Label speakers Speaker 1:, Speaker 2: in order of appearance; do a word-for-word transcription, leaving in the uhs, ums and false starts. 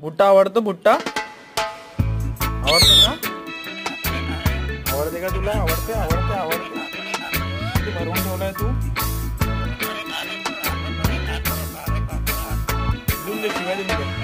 Speaker 1: भुट्टा आवडतो? भुट्टा आवडतो का? आवडते का तुला? आवडते आवडते आवडते किती भरवून ठेवलाय तू? देऊन दे शिवाय देऊन दे.